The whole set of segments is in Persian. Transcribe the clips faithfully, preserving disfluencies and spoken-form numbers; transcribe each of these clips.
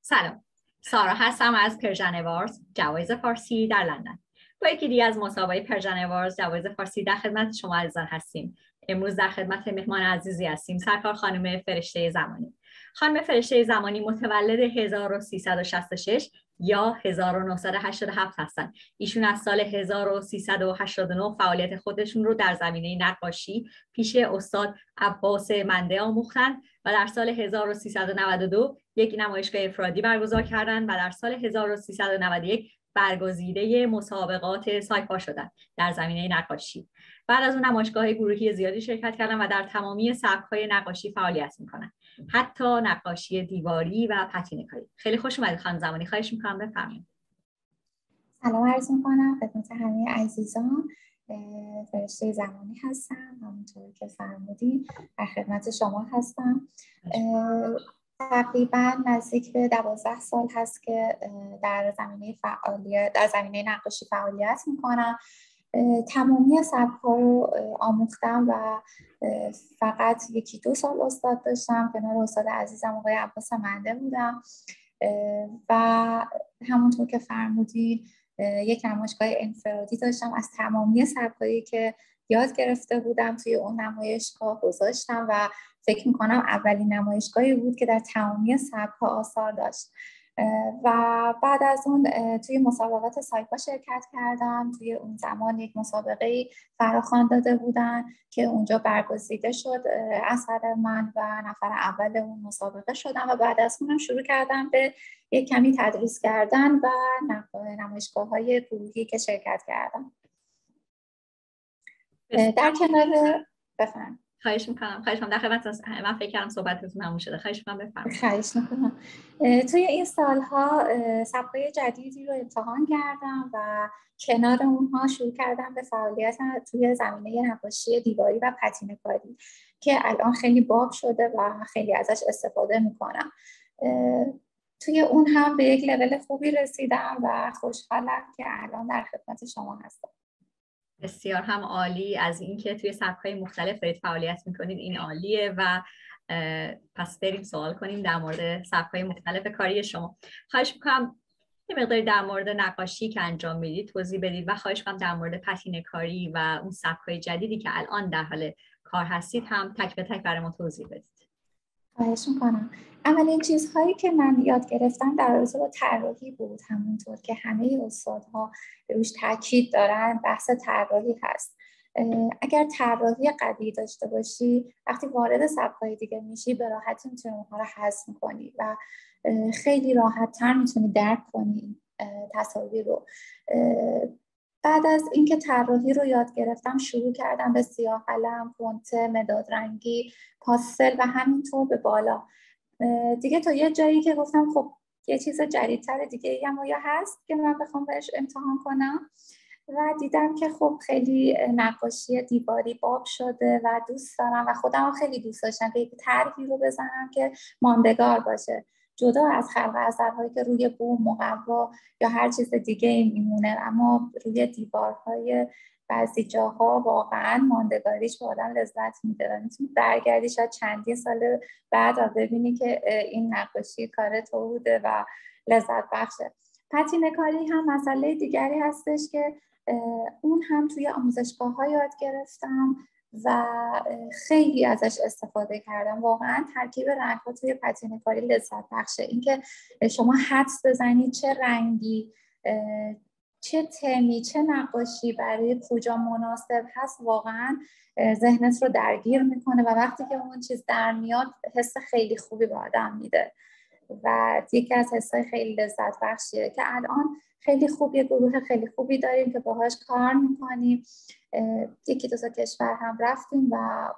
سلام، سارا هستم از پرژن اوارز جوایز فارسی در لندن. با یکی دیگه از مسابقه پرژن اوارز جوایز فارسی در خدمت شما عزیزان هستیم. امروز در خدمت مهمان عزیزی هستیم، سرکار خانم فرشته زمانی. خانم فرشته زمانی متولد هزار و سیصد و شصت و شش یا هزار و نهصد و هشتاد و هفت هستند. ایشون از سال هزار و سیصد و هشتاد و نه فعالیت خودشون رو در زمینه نقاشی پیش استاد عباس منده آموختند و در سال هزار و سیصد و نود و دو یک نمایشگاه افرادی برگزار کردند و در سال هزار و سیصد و نود و یک برگزیده مسابقات سایپا شدند در زمینه نقاشی. بعد از اون نمایشگاه گروهی زیادی شرکت کردن و در تمامی سبک‌های نقاشی فعالیت می‌کنن، حتی نقاشی دیواری و پتینه‌کاری. خیلی خوش اومدید خانم زمانی، خواهش می‌کنم بفرمایید. سلام عرض می‌کنم خدمت همه عزیزان. فرشته زمانی هستم، همونطور که فرمودین در خدمت شما هستم. تقریبا نزدیک به دوازده سال هست که در زمینه فعالیت در زمینه نقاشی فعالیت می‌کنم. تمامی سبک‌ها رو آموختم و فقط یکی دو سال استاد داشتم. کنار استاد عزیزم آقای عباس منده بودم و همونطور که فرمودین یک نمایشگاه انفرادی داشتم. از تمامی سبکایی که یاد گرفته بودم توی اون نمایشگاه گذاشتم و فکر میکنم اولین نمایشگاهی بود که در تمامی سبک‌ها آثار داشت. و بعد از اون توی مسابقات سایپا شرکت کردم. توی اون زمان یک مسابقه فراخوان داده بودن که اونجا برگزیده شد اثر من و نفر اول اون مسابقه شدم و بعد از اونم شروع کردم به یک کمی تدریس کردن و نمایشگاه‌های گروهی که شرکت کردم. در کنار بفرمایید. خواهش میکنم خواهش میکنم در خدمت هستم. من فکر کردم صحبتتون تموم شده. خواهش میکنم بفرمایید. خواهش میکنم. توی این سالها سبکای جدیدی رو امتحان کردم و کنار اونها شروع کردم به فعالیت توی زمینه نقاشی دیواری و پتینه‌کاری که الان خیلی باب شده و خیلی ازش استفاده میکنم. توی اون هم به یک لول خوبی رسیدم و خوشحالم که الان در خدمت شما هستم. بسیار هم عالی. از اینکه توی سبک‌های مختلف دارید فعالیت میکنید این عالیه و پس بریم سوال کنیم در مورد سبک‌های مختلف کاری شما. خواهش میکنم یه مقداری در مورد نقاشی که انجام میدید توضیح بدید و خواهش میکنم در مورد پتینه‌کاری و اون سبک‌های جدیدی که الان در حال کار هستید هم تک به تک برای ما توضیح بدید. خواهش میکنم. اولین چیزهایی که من یاد گرفتم در رابطه با طراحی بود، همونطور که همه استادها روش تاکید دارن، بحث طراحی هست. اگر طراحی قوی داشته باشی، وقتی وارد سبک‌های دیگه میشی به راحتی میتونی اونها رو حذف کنی و خیلی راحت‌تر میتونی درک کنی تصاویر رو. بعد از اینکه طراحی رو یاد گرفتم شروع کردم به سیاه قلم، فونت، مداد رنگی، پاستل و همینطور به بالا. دیگه تا یه جایی که گفتم خب یه چیز جدیدتر دیگه هم یا هست که من بخوام بهش امتحان کنم و دیدم که خب خیلی نقاشی دیواری باب شده و دوست دارم و خودم خیلی دوست داشتم که یک طرحی رو بزنم که ماندگار باشه، جدا از خلق اثرهایی که روی بوم، مقوا یا هر چیز دیگه این میمونه، اما روی دیوارهای بعضی جاها واقعا ماندگاریش به آدم لذت میده و میتونی برگردی شاید چندین سال بعد و ببینی که این نقاشی کار تو بوده و لذت بخشه. پتینه‌کاری هم مسئله دیگری هستش که اون هم توی آموزشگاه‌ها یاد گرفتم و خیلی ازش استفاده کردم. واقعا ترکیب رنگ‌ها توی پتینه‌کاری لذت بخشه. اینکه شما حدس بزنید چه رنگی، چه تمی، چه نقاشی برای کجا مناسب هست، واقعا ذهنت رو درگیر میکنه و وقتی که اون چیز در میاد حس خیلی خوبی به آدم میده و یکی از حسای خیلی لذت بخشیه که الان خیلی خوبیه. گروه خیلی خوبی داریم که باهاش کار میکنیم. یکی دو تا کشور هم رفتیم و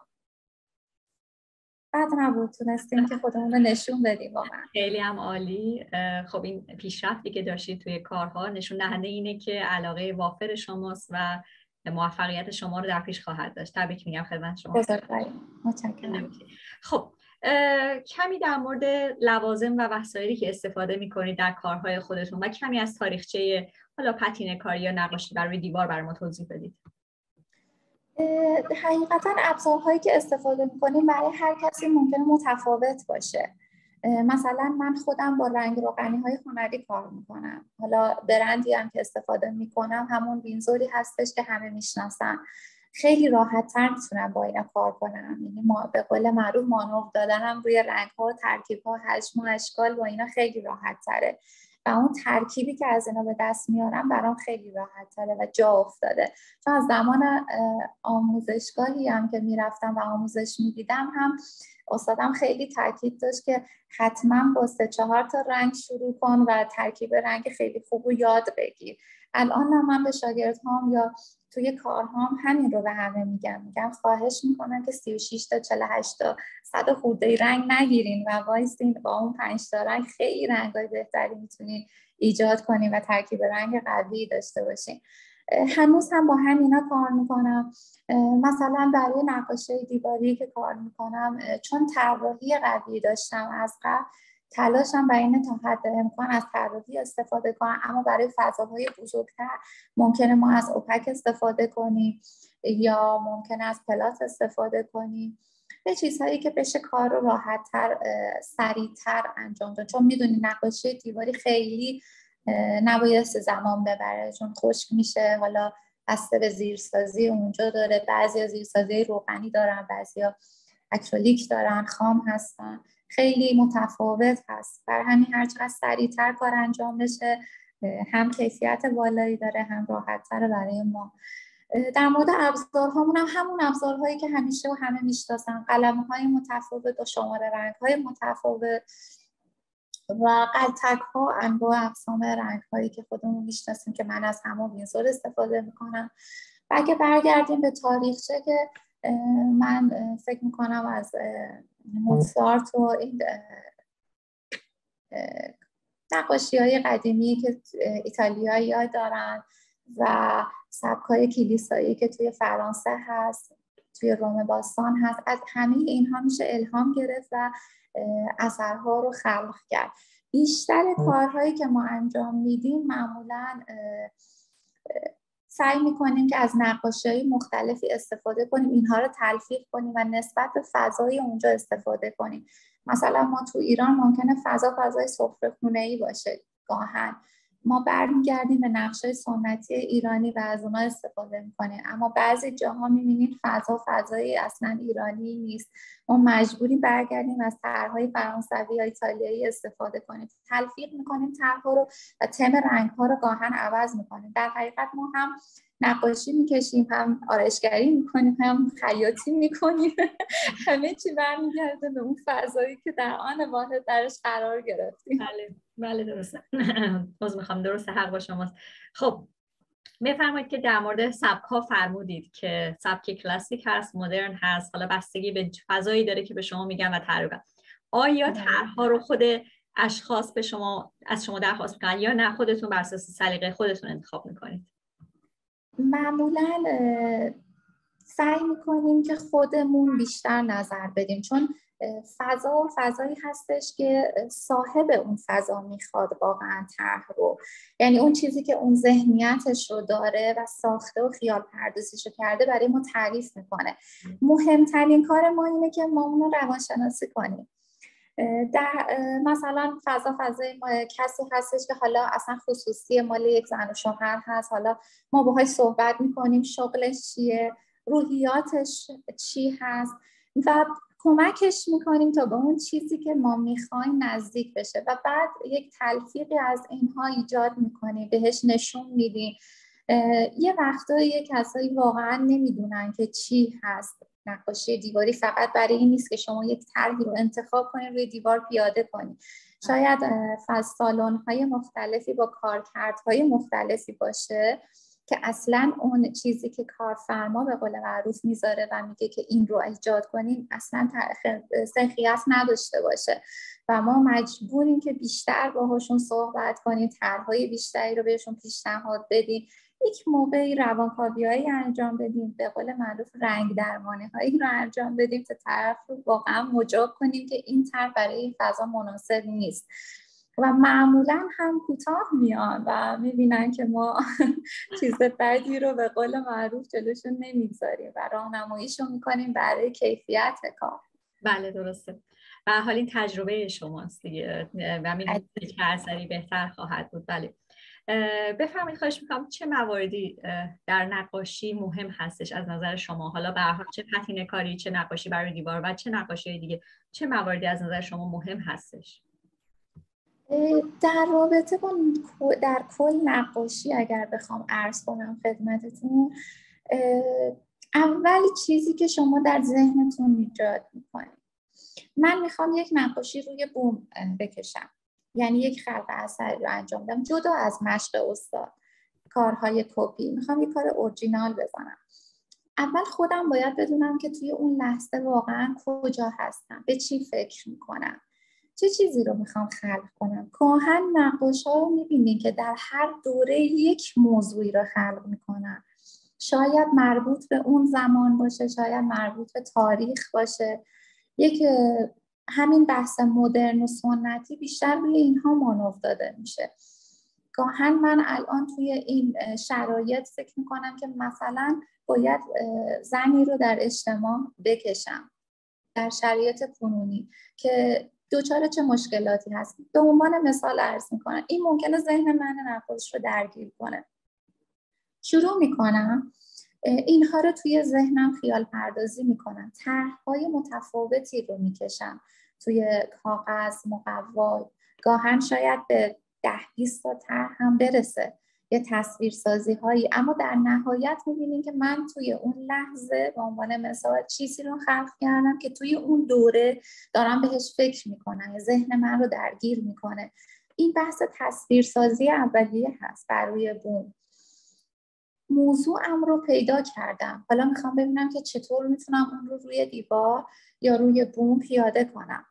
بعد نبود تونستیم که خودمون رو نشون بدیم. واقعا خیلی هم عالی. خب این پیشرفتی که داشتید توی کارها نشون دهنده اینه که علاقه وافر شماست و موفقیت شما رو در پیش خواهد داشت. تبریک میگم خدمت شما. بزرگواریم. متشکرم. خب کمی در مورد لوازم و وسایلی که استفاده میکنید در کارهای خودتون و کمی از تاریخچه حالا پتینه‌کاری یا نقاشی بر روی دیوار برای ما توضیح بدید. حقیقتا ابزارهایی که استفاده میکنیم برای هر کسی ممکنه متفاوت باشه. مثلا من خودم با رنگ روغنی های هنری کار میکنم. حالا برندی هم که استفاده میکنم همون وینزوری هستش که همه میشناسن. خیلی راحت تر میتونم با اینا کار کنم. یعنی ما به قول معروف مانور دادنم روی رنگ ها و ترکیب ها، حجم و اشکال با اینا خیلی راحت تره و اون ترکیبی که از اینا به دست میارم برام خیلی راحت تره و جا افتاده. چون از زمان آموزشگاهی هم که میرفتم و آموزش میدیدم هم استادم خیلی تاکید داشت که حتما با سه چهار تا رنگ شروع کن و ترکیب رنگ خیلی خوب رو یاد بگیر. الان هم من به شاگردهام یا توی کارهام همین رو به همه میگم میگم خواهش میکنم که سی و شش تا چهل و هشت تا صد خورده رنگ نگیرین و وایسین با اون پنج تا رنگ خیلی رنگای بهتری میتونین ایجاد کنین و ترکیب رنگ قوی داشته باشین. هنوز هم با همینا کار میکنم. مثلا برای نقاشی دیواری که کار میکنم چون طراحی قوی داشتم از قبل، تلاشم برای اینه تا حد امکان از طراحی استفاده کنم، اما برای فضاهای بزرگتر ممکنه ما از اوپک استفاده کنیم یا ممکنه از پلات استفاده کنیم، به چیزهایی که بشه کار رو راحت‌تر سریع‌تر انجام داد. چون میدونی نقاشی دیواری خیلی نبایست زمان ببره چون خشک میشه. حالا بسته به زیرسازی اونجا داره، بعضی از زیرسازی روغنی دارن، بعضی ها اکریلیک دارن، خام هستن، خیلی متفاوت هست. برای همین هر چقدر سریعتر کار انجام بشه هم کیفیت بالایی داره هم راحت‌تر برای ما. در مورد ابزارهامون هم همون ابزارهایی که همیشه و همه میشناسن، قلم‌های متفاوت و شماره رنگ‌های متفاوت و قلتک ها، انواع اقسام رنگ هایی که خودمون میشناسیم که من از همون وینزور استفاده میکنم. و اگه برگردیم به تاریخچه که من فکر میکنم از موزارت و این نقاشی های قدیمی که ایتالیایی ها دارن و سبک های کلیسایی که توی فرانسه هست، توی روم باستان هست، از همه اینها میشه الهام گرفت و اثرها رو خلق کرد. بیشتر کارهایی که ما انجام میدیم معمولاً سعی میکنیم که از نقاشی‌های مختلفی استفاده کنیم، اینها رو تلفیق کنیم و نسبت به فضای اونجا استفاده کنیم. مثلا ما تو ایران ممکنه فضا فضای سفره‌خونه‌ای باشه، گاهن ما برمیگردیم به نقشای سنتی ایرانی و از اونها استفاده میکنیم، اما بعضی جاها میبینیم فضا فضای اصلا ایرانی نیست، ما مجبوریم برگردیم از طرحهای فرانسوی یا ایتالیایی استفاده کنیم، تلفیق میکنیم طرحها رو و تم رنگ‌ها رو گاهن عوض میکنیم. در حقیقت ما هم نقاشی میکشیم، هم آرایشگری میکنیم، هم خیاطی میکنیم همه چی برمیگرده به اون فضایی که در آن واحد درش قرار گرفتیم. بله بله درسته. باز میخوام درسته، حق با شماست. خب بفرمایید که در مورد سبک ها فرمودید که سبک کلاسیک هست، مدرن هست، حالا بستگی به فضایی داره که به شما میگن و طرح. آیا طرح‌ها رو خود اشخاص به شما از شما درخواست میکنن یا نه خودتون بر اساس سلیقه خودتون انتخاب میکنید؟ معمولاً سعی میکنیم که خودمون بیشتر نظر بدیم، چون فضا فضایی هستش که صاحب اون فضا میخواد واقعا طرح رو، یعنی اون چیزی که اون ذهنیتش رو داره و ساخته و خیال پردازیش رو کرده برای ما تعریف میکنه. مهمترین کار ما اینه که ما اون رو روانشناسی کنیم. در مثلا فضا فضای ما کسی هستش که حالا اصلا خصوصی مال یک زن و شوهر هست، حالا ما باهاش صحبت میکنیم شغلش چیه، روحیاتش چی هست و کمکش میکنیم تا به اون چیزی که ما میخوایم نزدیک بشه و بعد یک تلفیقی از اینها ایجاد میکنیم، بهش نشون میدیم. یه وقتایی کسایی واقعا نمیدونن که چی هست. نقاشی دیواری فقط برای این نیست که شما یک طرحی رو انتخاب کنید روی دیوار پیاده کنید. شاید فاز سالن‌های مختلفی با کارکردهای مختلفی باشه که اصلا اون چیزی که کارفرما به قول معروف میذاره و میگه که این رو ایجاد کنین اصلا سنخیت نداشته باشه و ما مجبوریم که بیشتر باهاشون صحبت کنیم، طرح‌های بیشتری رو بهشون پیشنهاد بدیم، یک موقعی روانکاوی‌هایی انجام بدیم، به قول معروف رنگ درمانی‌هایی رو انجام بدیم تا طرف رو واقعا مجاب کنیم که این طرح برای این فضا مناسب نیست و معمولا هم کوتاه میان و میبینن که ما چیز بدی رو به قول معروف جلوشون نمیگذاریم و راهنماییشون میکنیم برای کیفیت کار. بله درسته. به هر حال این تجربه شماست دیگه و میدونید چه اثری بهتر خواهد بود. بله بفرمایید، خواهش میکنم چه مواردی در نقاشی مهم هستش از نظر شما؟ حالا به هر حال چه پتینه کاری، چه نقاشی برای دیوار و چه نقاشی دیگه، چه مواردی از نظر شما مهم هستش؟ در رابطه با در کل نقاشی اگر بخوام عرض کنم خدمتتون، اول چیزی که شما در ذهنتون ایجاد میکنید، من میخوام یک نقاشی روی بوم بکشم، یعنی یک خلق اثری رو انجام بدم جدا از مشق استاد، کارهای کپی، میخوام یک کار اورجینال بزنم. اول خودم باید بدونم که توی اون لحظه واقعا کجا هستم، به چی فکر میکنم، چه چیزی رو میخوام خلق کنم. گاهن نقاشا رو میبینین که در هر دوره یک موضوعی رو خلق میکنن، شاید مربوط به اون زمان باشه، شاید مربوط به تاریخ باشه. یک همین بحث مدرن و سنتی بیشتر روی اینها مانور داده میشه. گاهن من الان توی این شرایط فکر میکنم که مثلا باید زنی رو در اجتماع بکشم در شرایط کنونی که دوچار چه مشکلاتی هست. به عنوان مثال عرض میکنم، این ممکنه ذهن من نقاش رو درگیر کنه. شروع میکنم اینها رو توی ذهنم خیال پردازی میکنم، طرح‌های متفاوتی رو میکشم توی کاغذ، مقوا، گاهن شاید به ده بیست تا طرح هم برسه، یه تصویرسازی هایی، اما در نهایت میبینیم که من توی اون لحظه به عنوان مثال چیزی رو خلق کردم که توی اون دوره دارم بهش فکر میکنم، ذهن من رو درگیر میکنه. این بحث تصویرسازی اولیه هست بر روی بوم. موضوعم رو پیدا کردم، حالا میخوام ببینم که چطور میتونم اون رو روی دیوار یا روی بوم پیاده کنم.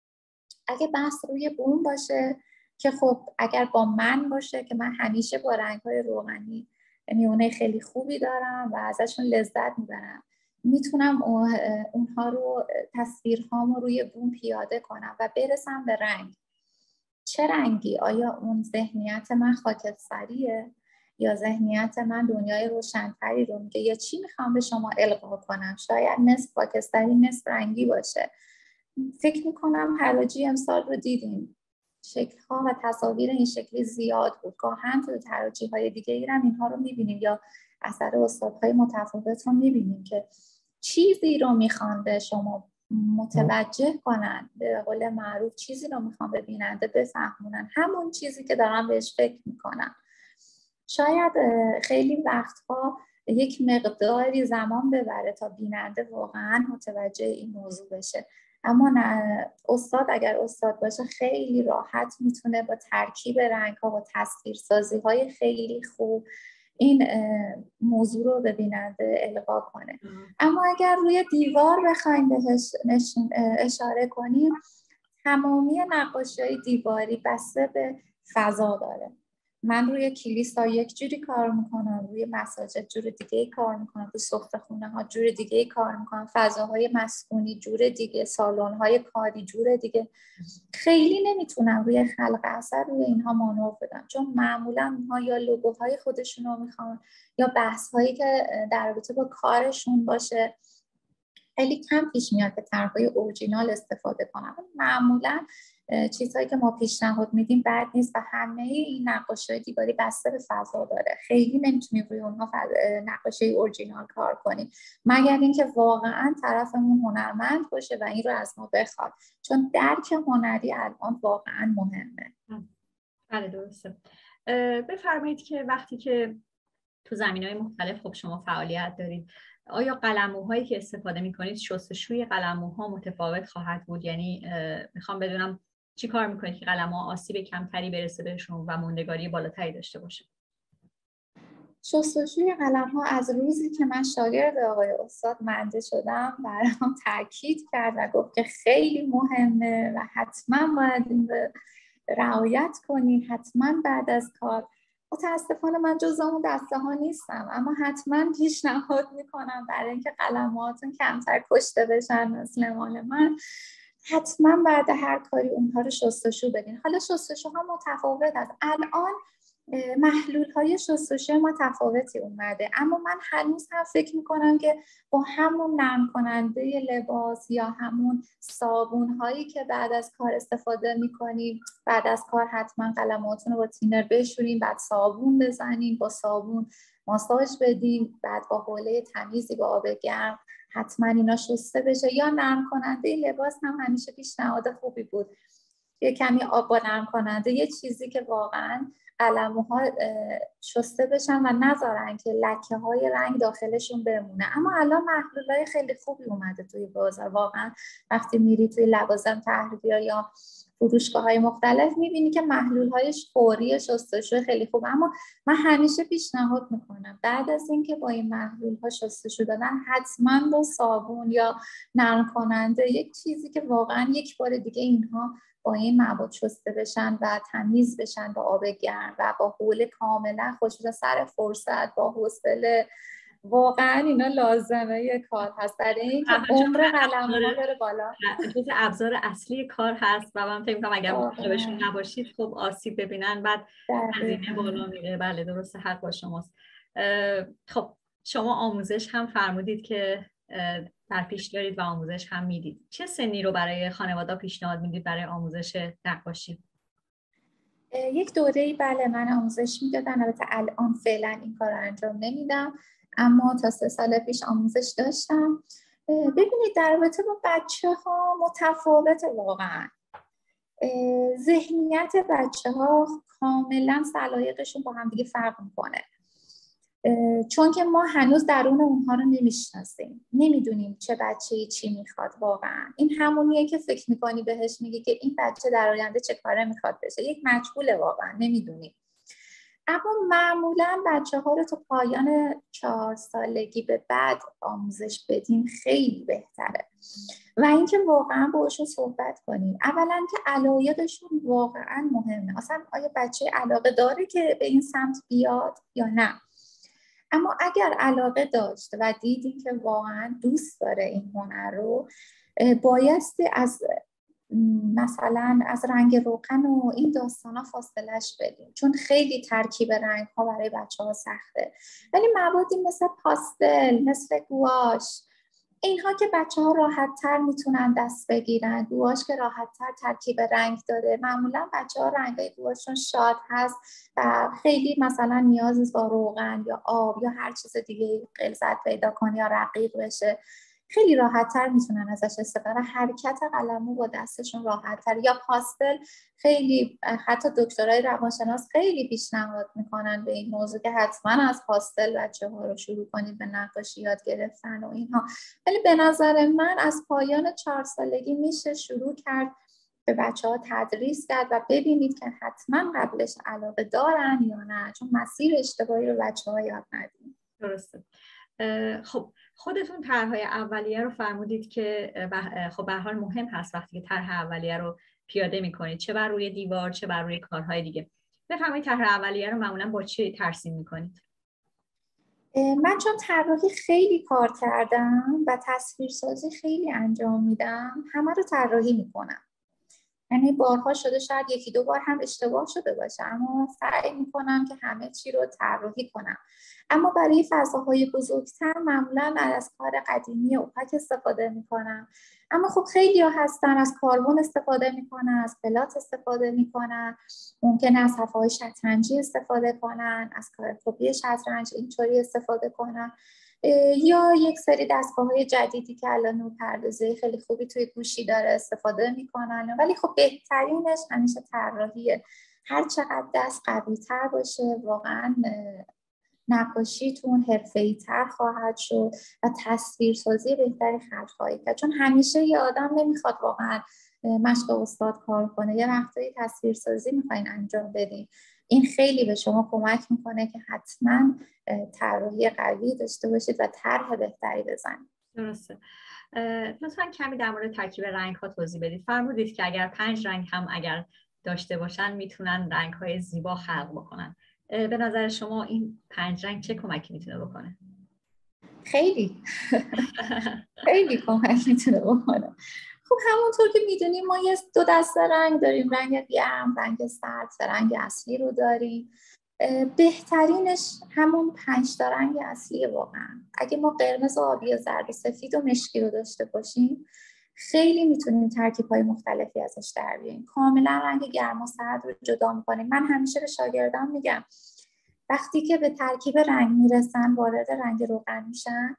اگه بحث روی بوم باشه که خب اگر با من باشه که من همیشه با رنگ‌های روغنی میونه خیلی خوبی دارم و ازشون لذت میبرم، میتونم اونها رو تصویرهامو روی بوم پیاده کنم و برسم به رنگ. چه رنگی؟ آیا اون ذهنیت من خاکستریه یا ذهنیت من دنیای روشن‌تری رو میگه، یا چی میخوام به شما القا کنم؟ شاید نصف خاکستری نصف رنگی باشه. فکر میکنم حراجی امسال رو دیدیم، شکل‌ها و تصاویر این شکلی زیاد بود. گاهن تو حراجی‌های دیگه ایران اینها رو میبینیم یا اثر استادهای متفاوت رو میبینیم که چیزی رو میخوان به شما متوجه کنن، به قول معروف چیزی رو میخوان به بیننده بفهمونن، همون چیزی که دارن بهش فکر میکنن. شاید خیلی وقتها یک مقداری زمان ببره تا بیننده واقعا متوجه این موضوع بشه، اما نه، استاد اگر استاد باشه خیلی راحت میتونه با ترکیب رنگ‌ها و تصویرسازی‌های خیلی خوب این موضوع رو به بیننده القا کنه. اما اگر روی دیوار بخوایم بهش اشاره کنیم، تمامی نقاشی‌های دیواری بسته به فضا داره. من روی کلیسا یک جوری کار میکنم، روی مساجد جور دیگه کار میکنم، روی سفره‌خونه ها جور دیگه کار میکنم، فضاهای مسکونی جور دیگه، سالن‌های کاری جور دیگه. خیلی نمیتونم روی خلق اثر روی اینها مانور بدم، چون معمولا اونها یا لوگوهای خودشون رو میخوان یا بحث‌هایی که در رابطه با کارشون باشه. خیلی کم پیش میاد که طرح‌های اورجینال استفاده کنم. معمولا چیزهایی که ما پیشنهاد میدیم بد نیست و همه این نقاشی‌های دیواری بسته به فضا داره. خیلی نمیتونیم روی اونها نقاشی اورجینال کار کنیم مگر اینکه واقعا طرفمون هنرمند باشه و این رو از ما بخواد، چون درک هنری الان واقعا مهمه. بله درسته. بفرمایید که وقتی که تو زمینه‌های مختلف خب شما فعالیت دارید، آیا قلموهایی که استفاده می‌کنید شستشوی قلموها متفاوت خواهد بود؟ یعنی میخوام بدونم چی کار می‌کنید که قلم‌ها آسیب کمتری برسه بهشون و موندگاری بالاتری داشته باشه؟ شستشوی قلم‌ها از روزی که من شاگرد آقای استاد منده شدم برام تاکید کرد و گفت که خیلی مهمه و حتما باید این رو رعایت کنین، حتما بعد از کار. متاسفانه من جزو اون دسته ها نیستم، اما حتما پیشنهاد میکنم برای اینکه قلم‌هاتون کمتر کشته بشن مثل مال من، حتما بعد هر کاری اونها رو شستشو بدین. حالا شستشوها متفاوت است. الان محلول های شستشوی متفاوتی اومده، اما من هنوز هم فکر میکنم که با همون نرم کننده لباس یا همون صابون هایی که بعد از کار استفاده میکنیم، بعد از کار حتما قلماتون رو با تینر بشوریم، بعد صابون بزنیم، با صابون ماساژ بدیم، بعد با حوله تمیزی با آب گرم حتما اینا شسته بشه. یا نرم کننده لباس هم همیشه پیشنهاد خوبی بود، یه کمی آب با نرم کننده، یه چیزی که واقعا قلموها شسته بشن و نذارن که لکه های رنگ داخلشون بمونه. اما الان محلولای خیلی خوبی اومده توی بازار، واقعا وقتی میری توی لوازم تحریریه یا فروشگاه های مختلف میبینی که محلول های فوری شستشوی خیلی خوب. اما من همیشه پیشنهاد میکنم بعد از اینکه با این محلول ها شستشو دادن حتما با صابون یا نرم کننده، یک چیزی که واقعا یک بار دیگه اینها با این مواد شسته بشن و تمیز بشن با آب گرم و با حوله کاملا خصوصا سر فرصت با حوصله. واقعا اینا لازمه یه کار هست برای اینکه عمر قلم‌ها بره بالا. جزء ابزار اصلی کار هست و من فکر می‌کنم اگر مراقبشون نباشید خب آسیب ببینن بعد هزینه بالا میره. بله درسته، حق با شماست. خب شما آموزش هم فرمودید که در پیش دارید و آموزش هم میدید. چه سنی رو برای خانواده پیشنهاد میدید برای آموزش نقاشی؟ یک دوره‌ای بله من آموزش میدادم، البته الان فعلا این کار رو انجام نمیدم، اما تا سه سال پیش آموزش داشتم. ببینید در رابطه با بچه ها متفاوت، واقعا ذهنیت بچه ها کاملا سلایقشون با هم دیگه فرق میکنه، چون که ما هنوز درون اونها رو نمیشناسیم، نمیدونیم چه بچه‌ای چی میخواد. واقعا این همونیه که فکر میکنی بهش میگی که این بچه در آینده چه کاره میخواد بشه، یک مجهوله، واقعا نمیدونیم. اما معمولا بچه ها رو تا پایان چهار سالگی به بعد آموزش بدیم خیلی بهتره و اینکه واقعا باشون صحبت کنیم. اولا که علایقشون واقعا مهمه، اصلا آیا بچه علاقه داره که به این سمت بیاد یا نه. اما اگر علاقه داشت و دیدیم که واقعا دوست داره این هنر رو، بایستی از مثلا از رنگ روغن و این داستانا فاصلش بدیم، چون خیلی ترکیب رنگ ها برای بچه ها سخته. ولی موادی مثل پاستل، مثل گواش، اینها که بچه ها راحت تر میتونن دست بگیرن، گواش که راحت تر ترکیب رنگ داره، معمولا بچه ها رنگ های گواشون شاد هست و خیلی مثلا نیاز با روغن یا آب یا هر چیز دیگه غلظت پیدا کنه یا رقیق بشه، خیلی راحت تر میتونن ازش استفاده. حرکت قلمو با دستشون راحت تر. یا پاستل، خیلی حتی دکترای روانشناس خیلی پیشنهاد میکنن به این موضوع که حتما از پاستل بچه ها رو شروع کنید به نقاشی یاد گرفتن و اینها. ولی به نظر من از پایان چهار سالگی میشه شروع کرد به بچه ها تدریس کرد و ببینید که حتما قبلش علاقه دارن یا نه، چون مسیر اشتباهی رو بچه ها یاد ندیم. درسته. خب خودتون طرح‌های اولیه رو فرمودید که خب به هر حال مهم هست وقتی که طرح اولیه رو پیاده می‌کنید، چه بر روی دیوار چه بر روی کارهای دیگه. بفرمایید طرح اولیه رو معمولاً با چی ترسیم می‌کنید؟ من چون طراحی خیلی کار کردم و تصویرسازی خیلی انجام میدم، همه رو طراحی می‌کنم. یعنی بارها شده شاید یکی دو بار هم اشتباه شده باشه، اما سعی میکنم که همه چی رو طراحی کنم. اما برای فضاهای بزرگتر معمولا از کار قدیمی اوپک استفاده میکنم. اما خب خیلی ها هستن از کاربن استفاده میکنن، از پلات استفاده میکنن، ممکنه از صفحه های شطرنجی استفاده کنن، از کارکوبی شطرنج اینطوری استفاده کنن، یا یک سری دستگاه‌های جدیدی که الان نورپردازی خیلی خوبی توی گوشی داره استفاده میکنن. ولی خب بهترینش همیشه طراحیه. هر چقدر دست قوی‌تر باشه واقعا نقاشیتون حرفه‌ای‌تر خواهد شد و تصویرسازی بهتری خلق خواهید کرد، چون همیشه یه آدم نمیخواد واقعا مشق استاد کار کنه، یه وقتایی تصویرسازی میخواین انجام بدین. این خیلی به شما کمک میکنه که حتما طراحی قوی داشته باشید و طرح بهتری بزنید. درسته. لطفاً کمی در مورد ترکیب رنگ ها توضیح بدید. فرمودید که اگر پنج رنگ هم اگر داشته باشن میتونن رنگ های زیبا خلق بکنن. به نظر شما این پنج رنگ چه کمکی میتونه بکنه؟ خیلی خیلی کمک میتونه بکنه. خب همونطور که میدونیم ما یه دو دسته رنگ داریم، رنگ گرم، رنگ سرد، رنگ اصلی رو داریم. بهترینش همون پنج تا رنگ اصلی واقعا. اگه ما قرمز و آبی و زرد و سفید و مشکی رو داشته باشیم خیلی میتونیم ترکیب‌های مختلفی ازش در بیاریم. کاملا رنگ گرم و سرد رو جدا می‌کنیم. من همیشه به شاگردان میگم وقتی که به ترکیب رنگ میرسن، وارد رنگ روغن میشن،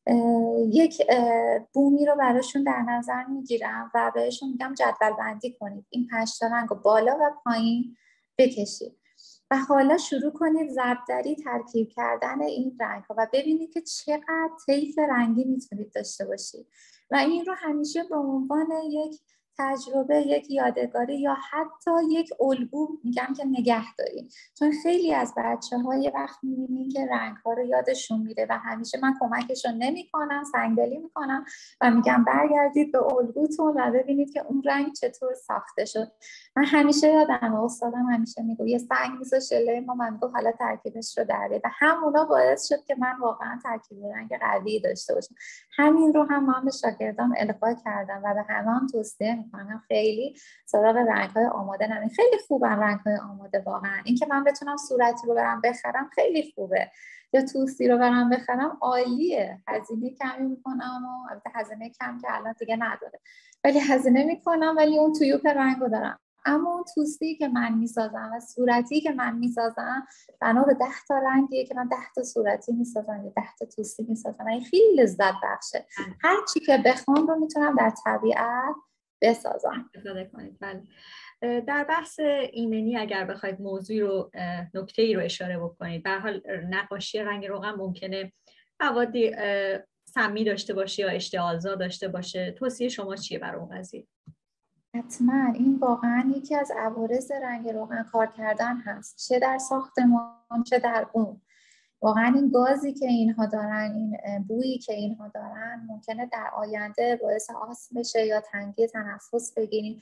یک بومی رو براشون در نظر میگیرم و بهشون میگم جدول بندی کنید، این پنج تا رنگ رو بالا و پایین بکشید و حالا شروع کنید ضربدری ترکیب کردن این رنگ ها و ببینید که چقدر طیف رنگی میتونید داشته باشید و این رو همیشه به عنوان یک تجربه، یک یادگاری یا حتی یک الگو میگم که نگه داریم، چون خیلی از بچه ها یه وقت میبینین که رنگ ها رو یادشون میره و همیشه من کمکشون نمی کنم، سنگدلی میکنم و میگم برگردید به الگوتون و ببینید که اون رنگ چطور ساخته شد. من همیشه یادم استادم همیشه میگه یه سنگ میذاره شله ما، من میگم حالا ترکیبش رو در بیار و همونا باعث شد که من واقعا ترکیب رنگ قوی داشته باشم. همین رو هم من به شاگردام القا کردم و به همه هم توصیه میکنم خیلی سراغ رنگ‌های آماده نرین. خیلی خوبن رنگ‌های آماده واقعا. اینکه من بتونم صورتی رو برام بخرم خیلی خوبه یا توسی رو برام بخرم عالیه. هزینه کمی میکنم و البته هزینه کم که الان دیگه نداره ولی هزینه میکنم ولی اون تویوپ رنگو دارم. اما اون توسی که من میسازم و صورتی که من میسازم بنا به ده تا رنگیه که من ده تا صورتی میسازم یا ده تا توسی میسازم. این خیلی لذت بخشه. هر چی که بخوام رو میتونم در طبیعت بسازم. استفاده کنید. بله. در بحث ایمنی اگر بخواید موضوعی رو نکته‌ای رو اشاره بکنید، به هر حال نقاشی رنگ روغن ممکنه مواد سمی داشته باشه یا اشتعالزا داشته باشه. توصیه شما چیه برای اون قضیه؟ حتما این واقعا یکی از عوارض رنگ روغن کار کردن هست، چه در ساختمان چه در اون. واقعا این گازی که اینها دارن، این بویی که اینها دارن ممکنه در آینده باعث آسم بشه یا تنگی تنفس بگیریم.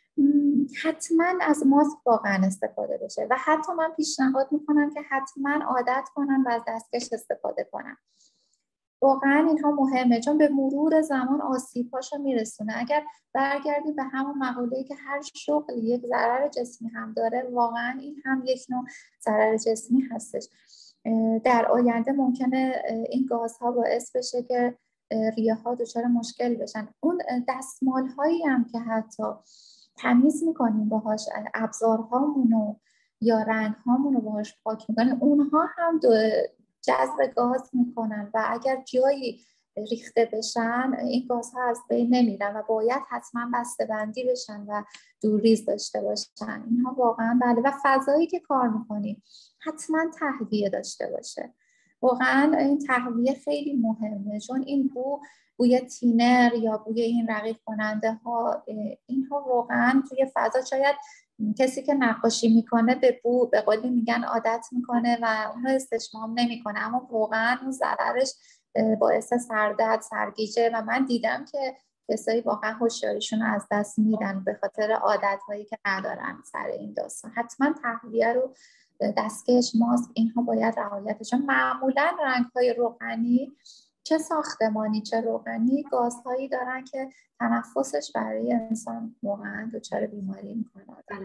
حتما از ماسک واقعا استفاده بشه و حتی من پیشنهاد میکنم که حتما عادت کنن و از دستکش استفاده کنن. واقعا اینها مهمه چون به مرور زمان آسیب‌هاشو میرسونه. اگر برگردیم به همون مقوله‌ای که هر شغل یک ضرر جسمی هم داره، واقعا این هم یک نوع ضرر جسمی هستش. در آینده ممکنه این گازها باعث بشه که ریه ها دچار مشکل بشن. اون دستمال هایی هم که حتی تمیز میکنیم باهاش ابزارهامونو یا رنگ هامونو باهاش پاک میکنیم، اونها هم جذب گاز میکنن و اگر جایی ریخته بشن این گازها از بین نمیرن و باید حتما بسته‌بندی بشن و دورریز داشته باشن. اینها واقعا بله. و فضایی که کار میکنیم حتما تهویه داشته باشه. واقعا این تهویه خیلی مهمه چون این بو بوی تینر یا بوی این رقیق کننده ها، اینها واقعا توی فضا شاید کسی که نقاشی میکنه به بو به قولی میگن عادت میکنه و اون رو استشمام نمیکنه، اما واقعا اون ضررش باعث سردرد، سرگیجه و من دیدم که کسایی واقعا هوشیاریشون رو از دست میدن به خاطر عادتهایی که ندارن سر این داستان. حتما تهویه رو، دستکش، ماسک، اینها باید رعایتش. معمولا رنگ‌های روغنی چه ساختمانی چه روغنی گازهایی دارن که تنفسش برای انسان واقعا دچار بیماری میکنه.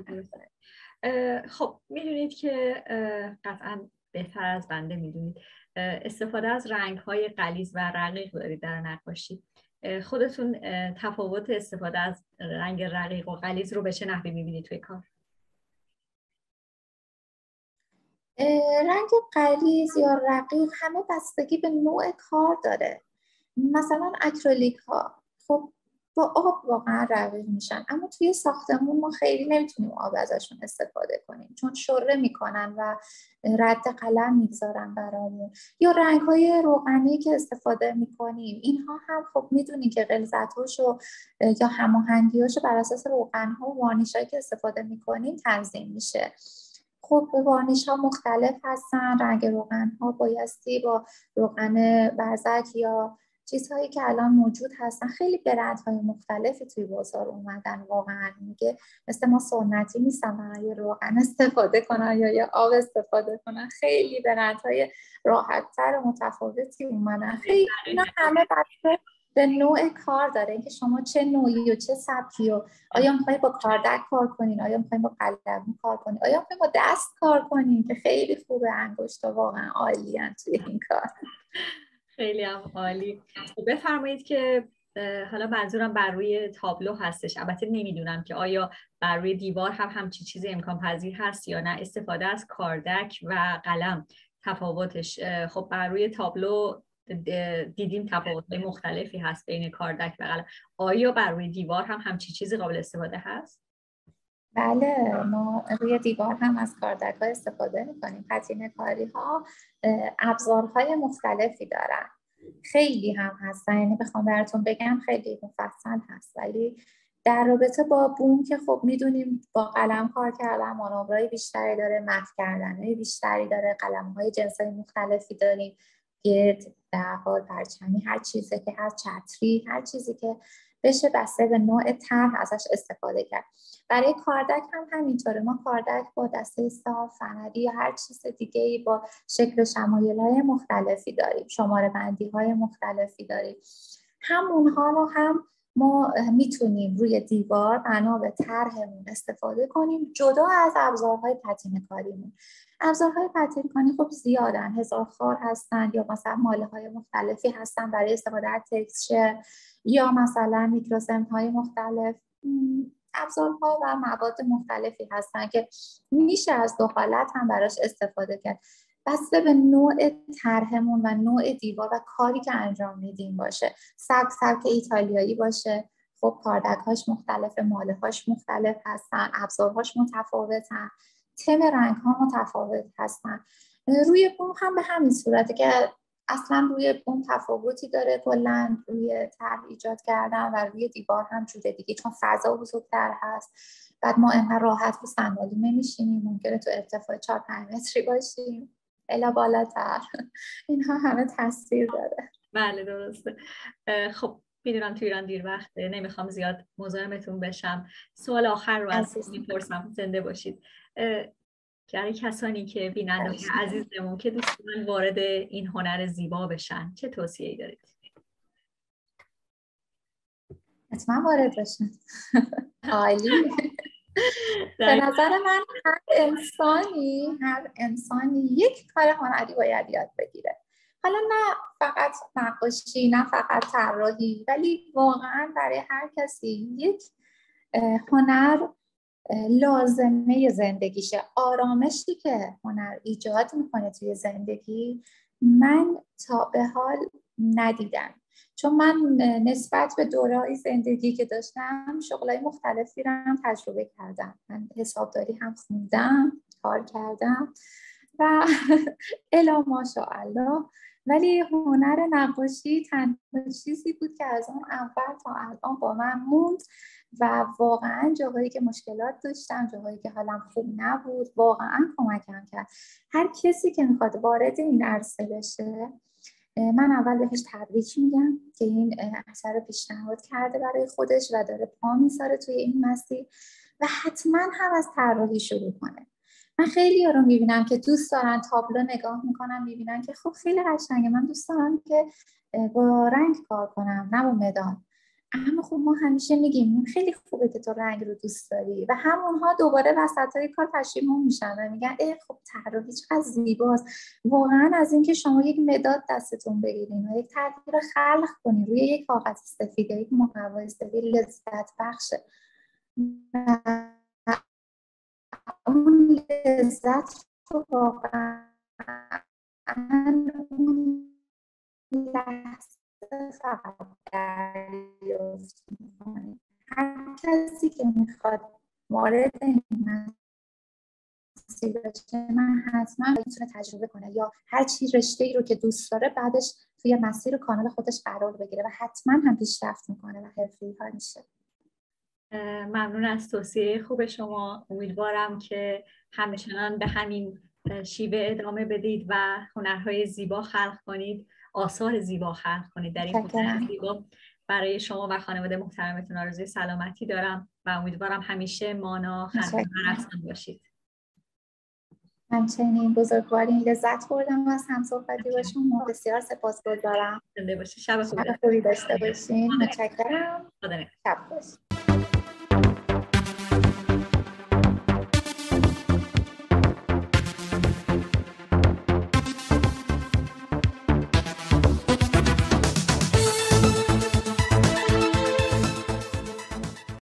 خب میدونید که قطعا بهتر از بنده میدونید استفاده از رنگ‌های غلیظ و رقیق دارید در نقاشی. خودتون تفاوت استفاده از رنگ رقیق و غلیظ رو به چه نحوی میبینید توی کار؟ رنگ غلیظ یا رقیق همه بستگی به نوع کار داره. مثلا اکریلیک ها خب با آب واقعا رقیق میشن، اما توی ساختمون ما خیلی نمیتونیم آب ازشون استفاده کنیم چون شره میکنن و رد قلم میگذارن برامون. یا رنگ های روغنی که استفاده میکنیم اینها هم خب میدونیم که غلظت‌هاشو یا هماهنگی‌هاشو بر اساس روغن ها و وارنیش هایی که استفاده میکنیم تنظیم میشه. خب وارنیش ها مختلف هستن. رنگ روغن ها بایستی با روغن برزک یا چیزهایی که الان موجود هستن، خیلی برندهای مختلفی توی بازار اومدن. واقعا میگه مثل ما سنتی نیستن، برای روغن استفاده کنن یا یا آب استفاده کنن. خیلی برندهای راحت‌تر و متفاوتی اومدن. خیلی اینا همه بچه به نوع کار داره، اینکه شما چه نوعی و چه سبکی و آیا میخواید با کاردک کار کنین، آیا میخواید با قلم کار کنین، آیا میخواید با دست کار کنین که خیلی خوبه، انگشتا واقعا عالیه توی این کار. خیلی هم عالی. بفرمایید که حالا منظورم بر روی تابلو هستش، البته نمیدونم که آیا بر روی دیوار هم همچی چیزی امکان پذیر هست یا نه، استفاده از کاردک و قلم تفاوتش. خب بر روی تابلو دیدیم تفاوت‌های مختلفی هست بین کاردک و قلم، آیا بر روی دیوار هم همچی چیزی قابل استفاده هست؟ بله، ما روی دیوار هم از کاردک ها استفاده میکنیم. پتینه کاری ها ابزارهای مختلفی دارن، خیلی هم هستن، یعنی بخوام براتون بگم خیلی مفصل هست، ولی در رابطه با بوم که خب میدونیم با قلم کار کردن مانورهای بیشتری داره، محو کردنهای بیشتری داره، قلم‌های جنسای مختلفی داریم، گرد، در حال پرچمی، هر چیزی که هست، چتری، هر چیزی که بشه بسته به نوع طرح ازش استفاده کرد. برای کاردک هم همینطوره، ما کاردک با دسته صاف، فنری یا هر چیز دیگه‌ای با شکل و شمایل‌های مختلفی داریم، شماره بندی‌های مختلفی داریم. همونها رو هم ما میتونیم روی دیوار بنا به طرحمون استفاده کنیم، جدا از ابزارهای پتینه کاریمون. ابزارهای پتینه کاری خب زیادن، هزار خار هستن، یا مثلا ماله‌های مختلفی هستن برای استفاده از تکسچر، یا مثلا میکروسمت‌های مختلف. ابزارها و مواد مختلفی هستن که میشه از دو حالت هم براش استفاده کرد، بسته به نوع طرحمون و نوع دیوار و کاری که انجام میدیم باشه. سبک سبک ایتالیایی باشه، خب کاردک‌هاش مختلفه، ماله‌هاش مختلف هستن، ابزارهاش متفاوتن، تم رنگ‌ها متفاوت هستن. روی بوم هم به همین صورته که اصلا روی بوم تفاوتی داره کلا روی طرح ایجاد کردن و روی دیوار هم جوره دیگه، چون فضا بزرگتر هست. بعد ما انقدر راحت رو صندلی نمیشینیم، ممکنه تو ارتفاع چهار پنج متری باشیم الا بالاتر. اینها همه تاثیر داره. بله درسته. خب میدونم تو ایران دیر وقته، نمیخوام زیاد مزاحمتون بشم. سوال آخر رو از میپرسم، زنده باشید. برای کسانی که بیننده عزیزمون که دوست دارن وارد این هنر زیبا بشن، چه توصیه‌ای دارید؟ حتما وارد بشن. عالی. به نظر من هر انسانی هر انسانی یک کار هنری باید یاد بگیره. حالا نه فقط نقاشی، نه فقط طراحی، ولی واقعا برای هر کسی یک هنر لازمه زندگیشه. آرامشی که هنر ایجاد میکنه توی زندگی من تا به حال ندیدم، چون من نسبت به دوره‌های زندگی که داشتم شغلای مختلفی رو هم تجربه کردم. من حسابداری هم خوندم، کار کردم و الا ماشاءالله، ولی هنر نقاشی تنها چیزی بود که از اون اول تا الان با من موند و واقعا جاهایی که مشکلات داشتم، جاهایی که حالم خوب نبود، واقعا کمکم کرد. هر کسی که میخواد وارد این عرصه بشه، من اول بهش تبریک میگم که این اثر رو پیشنهاد کرده برای خودش و داره پا میذاره توی این مسیر و حتما هم از طراحی شروع کنه. من خیلی ها رو میبینم که دوست دارن تابلو نگاه میکنن، میبینن که خب خیلی قشنگه، من دوست دارم که با رنگ کار کنم نه با مداد. اما خب ما همیشه میگیم خیلی خوبه که تو رنگ رو دوست داری و همونها دوباره وسطای کار پشیمون میشن و میگن ای خب طراحی چقدر زیباست. واقعا از اینکه شما یک مداد دستتون بگیرین و یک طرحی رو خلق کنین روی یک کاغذ سفید، یک محتوای سفید، لذت بخشه. اون لذت رو واقعا اون لحظه فقط دریافت می‌کنی. هر کسی که میخواد وارد این مسیر بشه، من حتما میتونه تجربه کنه یا هر چی رشته‌ای رو که دوست داره بعدش توی مسیر کانال خودش قرار بگیره و حتما هم پیشرفت میکنه و حرفه‌ای‌تر میشه. ممنون از توصیه خوب شما. امیدوارم که همچنان به همین شیوه ادامه بدید و هنرهای زیبا خلق کنید، آثار زیبا خلق کنید. در این هنر زیبا برای شما و خانواده محترمتون آرزوی سلامتی دارم و امیدوارم همیشه مانا خندان باشید. همچنین بزرگوارین، لذت بردم از همصحبتی با شما. بسیار سپاسگزارم. زنده باشی. شب خوبی شب خوبی داشته باشین. متشکرم. خدا نگهدار. شب خوش.